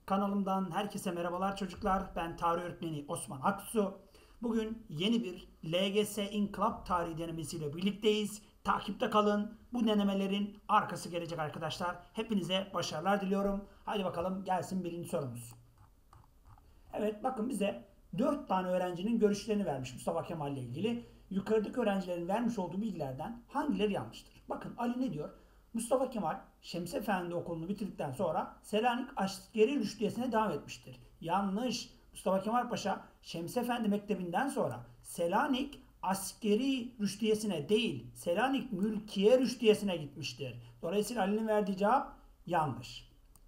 Kanalımdan herkese merhabalar çocuklar. Ben tarih öğretmeni Osman Aksu. Bugün yeni bir LGS İnkılap Tarihi denemesiyle birlikteyiz. Takipte kalın. Bu denemelerin arkası gelecek arkadaşlar. Hepinize başarılar diliyorum. Hadi bakalım gelsin birinci sorumuz. Evet, bakın bize 4 tane öğrencinin görüşlerini vermiş Mustafa Kemal ile ilgili. Yukarıdaki öğrencilerin vermiş olduğu bilgilerden hangileri yanlıştır? Bakın Ali ne diyor? Mustafa Kemal Şemsi Efendi Okulu'nu bitirdikten sonra Selanik Askeri Rüştiyesi'ne devam etmiştir. Yanlış. Mustafa Kemal Paşa Şemsi Efendi Mektebi'nden sonra Selanik Askeri Rüştiyesi'ne değil, Selanik Mülkiye Rüştiyesi'ne gitmiştir. Dolayısıyla Ali'nin verdiği cevap yanlış.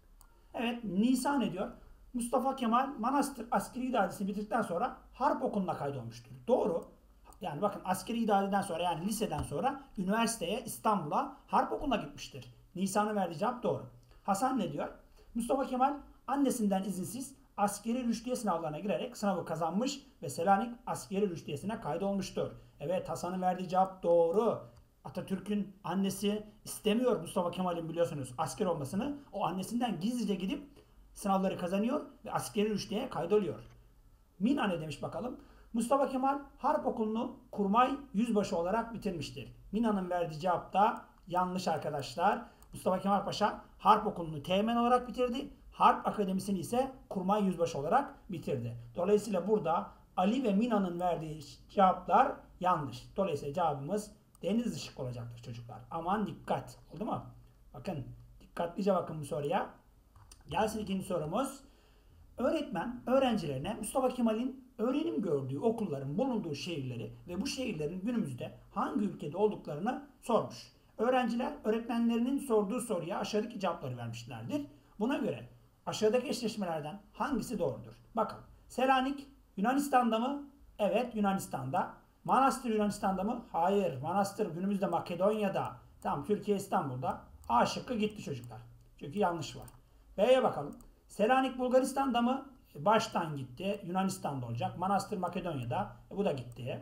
Evet, Nisa ne diyor? Mustafa Kemal Manastır Askeri İdadesi'ni bitirdikten sonra Harp Okulu'na kaydolmuştur. Doğru. Yani bakın, askeri idadeden sonra, yani liseden sonra üniversiteye, İstanbul'a Harp Okulu'na gitmiştir. Nisa'nın verdiği cevap doğru. Hasan ne diyor? Mustafa Kemal annesinden izinsiz askeri rüştiye sınavlarına girerek sınavı kazanmış ve Selanik Askeri Rüştiyesi'ne kaydolmuştur. Evet, Hasan'ın verdiği cevap doğru. Atatürk'ün annesi istemiyor Mustafa Kemal'in, biliyorsunuz, asker olmasını. O annesinden gizlice gidip sınavları kazanıyor ve askeri rüştiyeye kaydoluyor. Mina ne demiş bakalım? Mustafa Kemal Harp Okulu'nu kurmay yüzbaşı olarak bitirmiştir. Mina'nın verdiği cevap da yanlış arkadaşlar. Mustafa Kemal Paşa Harp Okulu'nu teğmen olarak bitirdi. Harp Akademisi'ni ise kurmay yüzbaşı olarak bitirdi. Dolayısıyla burada Ali ve Mina'nın verdiği cevaplar yanlış. Dolayısıyla cevabımız Denizli şık olacaktır çocuklar. Aman dikkat. Oldu mu? Bakın, dikkatlice bakın bu soruya. Gelsin ikinci sorumuz. Öğretmen öğrencilerine Mustafa Kemal'in öğrenim gördüğü okulların bulunduğu şehirleri ve bu şehirlerin günümüzde hangi ülkede olduklarını sormuş. Öğrenciler öğretmenlerinin sorduğu soruya aşağıdaki cevapları vermişlerdir. Buna göre aşağıdaki eşleşmelerden hangisi doğrudur? Bakalım. Selanik Yunanistan'da mı? Evet, Yunanistan'da. Manastır Yunanistan'da mı? Hayır. Manastır günümüzde Makedonya'da. Tamam, Türkiye İstanbul'da. A şıkkı gitti çocuklar. Çünkü yanlış var. B'ye bakalım. Selanik Bulgaristan'da mı? Baştan gitti. Yunanistan'da olacak. Manastır Makedonya'da. Bu da gitti.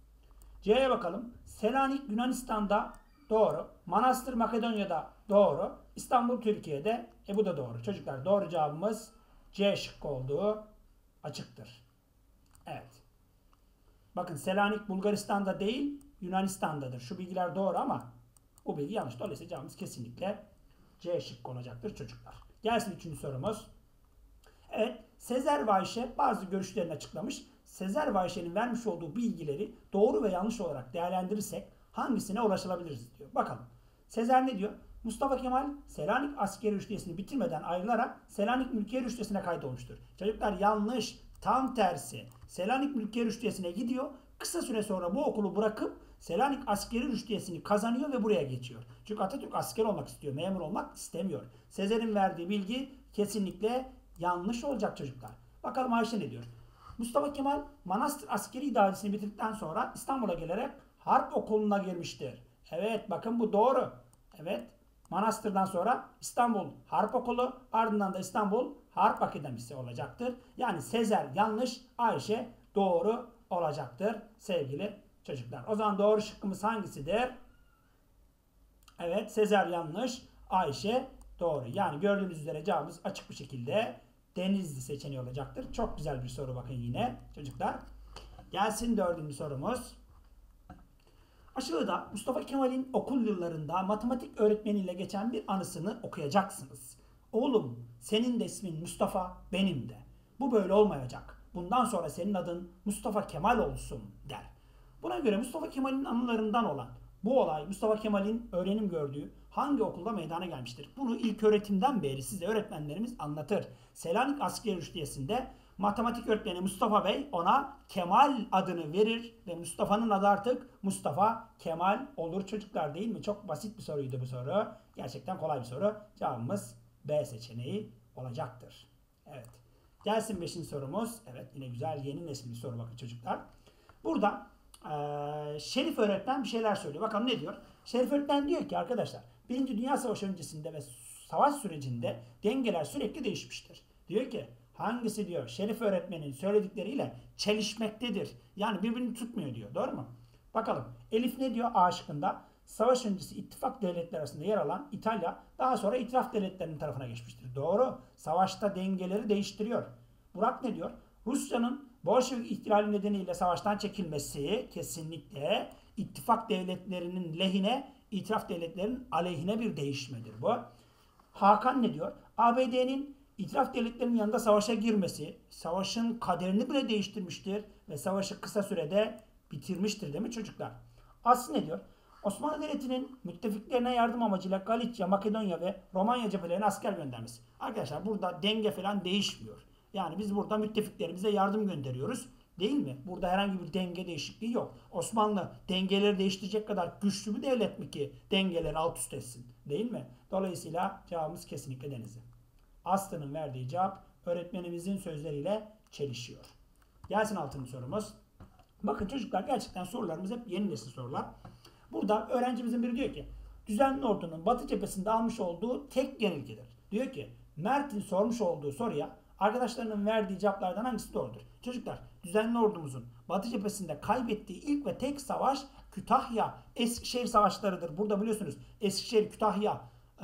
C'ye bakalım. Selanik Yunanistan'da. Doğru. Manastır Makedonya'da. Doğru. İstanbul Türkiye'de. Bu da doğru. Çocuklar, doğru cevabımız C şıkkı olduğu açıktır. Evet. Bakın, Selanik Bulgaristan'da değil, Yunanistan'dadır. Şu bilgiler doğru ama bu bilgi yanlış. Dolayısıyla cevabımız kesinlikle C şıkkı olacaktır çocuklar. Gelsin üçüncü sorumuz. Evet, Sezer ve Ayşe bazı görüşlerini açıklamış. Sezer ve Ayşe'nin vermiş olduğu bilgileri doğru ve yanlış olarak değerlendirirsek hangisine ulaşılabiliriz diyor. Bakalım. Sezer ne diyor? Mustafa Kemal Selanik Askeri Rüştiyesi'ni bitirmeden ayrılarak Selanik Mülkiye Rüştiyesi'ne kaydolmuştur. Çocuklar, yanlış. Tam tersi. Selanik Mülkiye Rüştiyesi'ne gidiyor. Kısa süre sonra bu okulu bırakıp Selanik Askeri Rüştiyesi'ni kazanıyor ve buraya geçiyor. Çünkü Atatürk asker olmak istiyor, memur olmak istemiyor. Sezer'in verdiği bilgi kesinlikle yanlış olacak çocuklar. Bakalım Ayşe ne diyor? Mustafa Kemal Manastır Askeri İdadesi'ni bitirdikten sonra İstanbul'a gelerek Harp Okulu'na girmiştir. Evet, bakın bu doğru. Evet, Manastır'dan sonra İstanbul Harp Okulu, ardından da İstanbul Harp Akademisi olacaktır. Yani Sezer yanlış, Ayşe doğru olacaktır sevgili çocuklar. O zaman doğru şıkkımız hangisidir? Evet, Sezer yanlış, Ayşe doğru. Yani gördüğünüz üzere cevabımız açık bir şekilde Denizli seçeneği olacaktır. Çok güzel bir soru bakın yine çocuklar. Gelsin dördüncü sorumuz. Aşağıda Mustafa Kemal'in okul yıllarında matematik öğretmeniyle geçen bir anısını okuyacaksınız. Oğlum, senin de ismin Mustafa, benim de. Bu böyle olmayacak. Bundan sonra senin adın Mustafa Kemal olsun der. Buna göre Mustafa Kemal'in anılarından olan bu olay Mustafa Kemal'in öğrenim gördüğü hangi okulda meydana gelmiştir? Bunu ilköğretimden beri size öğretmenlerimiz anlatır. Selanik Askeri Rüştiyesi'nde matematik öğretmeni Mustafa Bey ona Kemal adını verir ve Mustafa'nın adı artık Mustafa Kemal olur çocuklar, değil mi? Çok basit bir soruydu bu soru. Gerçekten kolay bir soru. Cevabımız B seçeneği olacaktır. Evet. Gelsin 5. sorumuz. Evet, yine güzel yeni nesil bir soru bakın çocuklar. Burada Şerif öğretmen bir şeyler söylüyor. Bakalım ne diyor? Şerif öğretmen diyor ki arkadaşlar, Birinci Dünya Savaşı öncesinde ve savaş sürecinde dengeler sürekli değişmiştir. Diyor ki hangisi diyor Şerif öğretmenin söyledikleriyle çelişmektedir. Yani birbirini tutmuyor diyor. Doğru mu? Bakalım. Elif ne diyor A şıkkında? savaş öncesi ittifak devletleri arasında yer alan İtalya daha sonra itilaf devletlerinin tarafına geçmiştir. Doğru. Savaşta dengeleri değiştiriyor. Burak ne diyor? Rusya'nın Bolşevik ihtilali nedeniyle savaştan çekilmesi kesinlikle ittifak devletlerinin lehine, itilaf devletlerinin aleyhine bir değişmedir bu. Hakan ne diyor? ABD'nin itilaf devletlerinin yanında savaşa girmesi, savaşın kaderini bile değiştirmiştir ve savaşı kısa sürede bitirmiştir değil mi çocuklar? Aslı ne diyor? Osmanlı Devleti'nin müttefiklerine yardım amacıyla Galicia, Makedonya ve Romanya cephelerine asker göndermesi. Arkadaşlar burada denge falan değişmiyor. Yani biz burada müttefiklerimize yardım gönderiyoruz. Değil mi? Burada herhangi bir denge değişikliği yok. Osmanlı dengeleri değiştirecek kadar güçlü bir devlet mi ki dengeleri alt üst etsin? Değil mi? Dolayısıyla cevabımız kesinlikle Denizli. Aslı'nın verdiği cevap öğretmenimizin sözleriyle çelişiyor. Gelsin 6. sorumuz. Bakın çocuklar gerçekten sorularımız hep yeni nesil sorular. Burada öğrencimizin biri diyor ki düzenli ordunun batı cephesinde almış olduğu tek yenilgidir. Diyor ki Mert'in sormuş olduğu soruya arkadaşlarının verdiği cevaplardan hangisi doğrudur? Çocuklar düzenli ordumuzun batı cephesinde kaybettiği ilk ve tek savaş Kütahya, Eskişehir savaşlarıdır. Burada biliyorsunuz Eskişehir, Kütahya,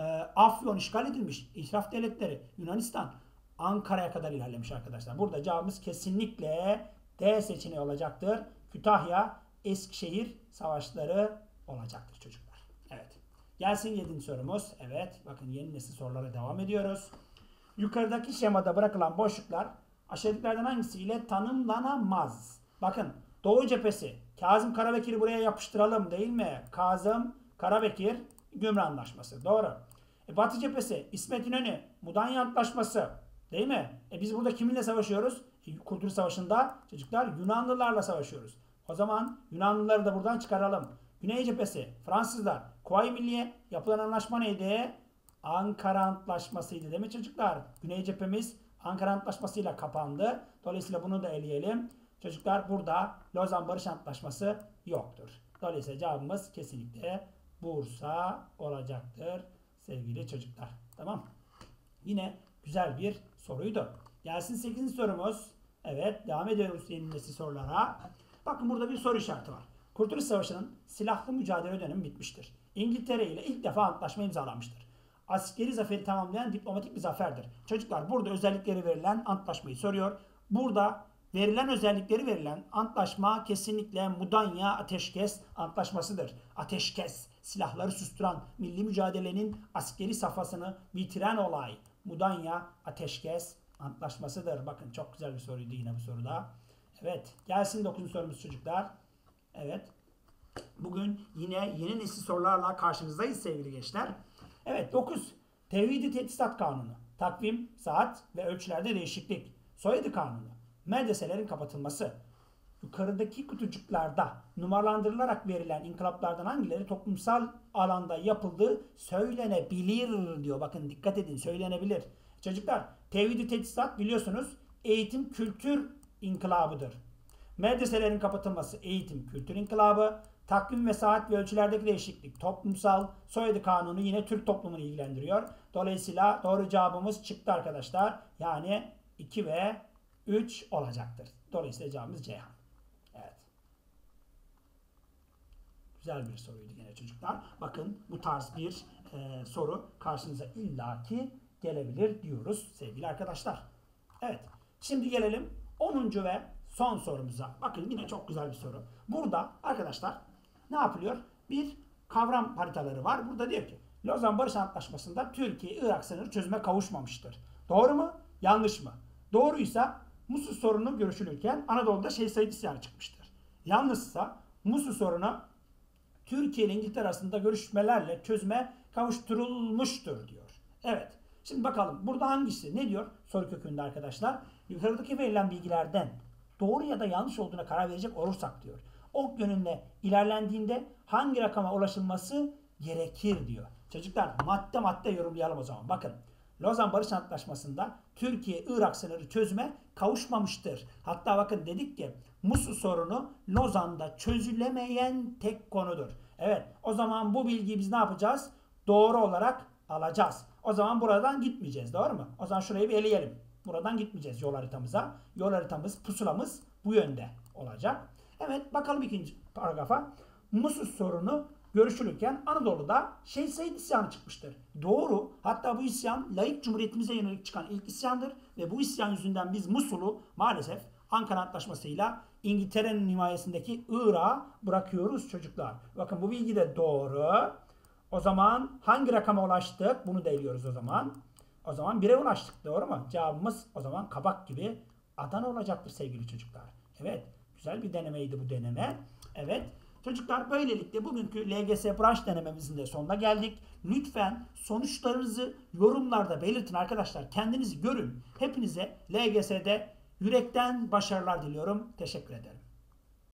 Afyon işgal edilmiş. İtilaf devletleri, Yunanistan, Ankara'ya kadar ilerlemiş arkadaşlar. Burada cevabımız kesinlikle D seçeneği olacaktır. Kütahya, Eskişehir savaşları olacaktır çocuklar. Evet. Gelsin 7. sorumuz. Evet. Bakın yeni nesil sorulara devam ediyoruz. Yukarıdaki şemada bırakılan boşluklar aşağıdakilerden hangisiyle tanımlanamaz? Bakın Doğu cephesi. Kazım Karabekir'i buraya yapıştıralım değil mi? Kazım Karabekir Gümrü Anlaşması. Doğru. Batı cephesi İsmet İnönü Mudanya Antlaşması. Değil mi? Biz burada kiminle savaşıyoruz? Kurtuluş Savaşı'nda çocuklar Yunanlılarla savaşıyoruz. O zaman Yunanlıları da buradan çıkaralım. Güney cephesi Fransızlar Kuvayi Milliye yapılan anlaşma neydi? Ankara Antlaşması'ydı değil mi çocuklar? Güney cephemiz Ankara Antlaşması'yla kapandı. Dolayısıyla bunu da eleyelim. Çocuklar burada Lozan Barış Antlaşması yoktur. Dolayısıyla cevabımız kesinlikle Bursa olacaktır sevgili çocuklar. Tamam. Yine güzel bir soruydu. Gelsin 8. sorumuz. Evet devam ediyoruz yeni nesil sorulara. Bakın burada bir soru işareti var. Kurtuluş Savaşı'nın silahlı mücadele dönemi bitmiştir. İngiltere ile ilk defa antlaşma imzalanmıştır. Askeri zaferi tamamlayan diplomatik bir zaferdir. Çocuklar burada özellikleri verilen antlaşmayı soruyor. Burada verilen özellikleri verilen antlaşma kesinlikle Mudanya Ateşkes Antlaşması'dır. Ateşkes, silahları susturan, milli mücadelenin askeri safhasını bitiren olay. Mudanya Ateşkes Antlaşması'dır. Bakın çok güzel bir soruydu yine bu soruda. Evet gelsin 9. sorumuz çocuklar. Evet. Bugün yine yeni nesil sorularla karşınızdayız sevgili gençler. Evet 9. Tevhid-i Teçhizat Kanunu. Takvim, saat ve ölçülerde değişiklik. Soyadı Kanunu. Medreselerin kapatılması. Yukarıdaki kutucuklarda numaralandırılarak verilen inkılaplardan hangileri toplumsal alanda yapıldığı söylenebilir diyor. Bakın dikkat edin söylenebilir. Çocuklar Tevhid-i Teçhizat biliyorsunuz eğitim kültür inkılabıdır. Medreselerin kapatılması eğitim kültür inkılabı. Takvim ve saat ve ölçülerdeki değişiklik toplumsal, soyadı kanunu yine Türk toplumunu ilgilendiriyor. Dolayısıyla doğru cevabımız çıktı arkadaşlar. Yani 2 ve 3 olacaktır. Dolayısıyla cevabımız Ceyhan. Evet. Güzel bir soruydu yine çocuklar. Bakın bu tarz bir soru karşınıza illaki gelebilir diyoruz sevgili arkadaşlar. Evet. Şimdi gelelim 10. ve son sorumuza. Bakın yine çok güzel bir soru. Burada arkadaşlar ne yapılıyor? Bir kavram haritaları var. Burada diyor ki Lozan Barış Antlaşması'nda Türkiye-Irak sınırı çözüme kavuşmamıştır. Doğru mu? Yanlış mı? Doğruysa Musul sorunu görüşülürken Anadolu'da Şeyh Said isyanı çıkmıştır. Yanlışsa Musul sorunu Türkiye ile İngiltere arasında görüşmelerle çözüme kavuşturulmuştur diyor. Evet. Şimdi bakalım burada hangisi? Ne diyor? Soru kökünde arkadaşlar. Yukarıdaki verilen bilgilerden doğru ya da yanlış olduğuna karar verecek olursak diyor. Ok yönünde ilerlendiğinde hangi rakama ulaşılması gerekir diyor. Çocuklar madde madde yorumlayalım o zaman. Bakın Lozan Barış Antlaşması'nda Türkiye-Irak sınırı çözüme kavuşmamıştır. Hatta bakın dedik ki Musul sorunu Lozan'da çözülemeyen tek konudur. Evet o zaman bu bilgiyi biz ne yapacağız? Doğru olarak alacağız. O zaman buradan gitmeyeceğiz doğru mu? O zaman şurayı bir eleyelim. Buradan gitmeyeceğiz yol haritamıza. Yol haritamız, pusulamız bu yönde olacak. Evet bakalım ikinci paragrafa. Musul sorunu görüşülürken Anadolu'da Şeyh Said isyanı çıkmıştır. Doğru. Hatta bu isyan laik cumhuriyetimize yönelik çıkan ilk isyandır ve bu isyan yüzünden biz Musul'u maalesef Ankara Antlaşması'yla İngiltere'nin himayesindeki Irak'a bırakıyoruz çocuklar. Bakın bu bilgi de doğru. O zaman hangi rakama ulaştık? Bunu da eliyoruz o zaman. O zaman 1'e ulaştık. Doğru mu? Cevabımız o zaman kabak gibi Adana olacaktır sevgili çocuklar. Evet. Güzel bir denemeydi bu deneme. Evet. Çocuklar böylelikle bugünkü LGS branş denememizin de sonuna geldik. Lütfen sonuçlarınızı yorumlarda belirtin arkadaşlar. Kendinizi görün. Hepinize LGS'de yürekten başarılar diliyorum. Teşekkür ederim.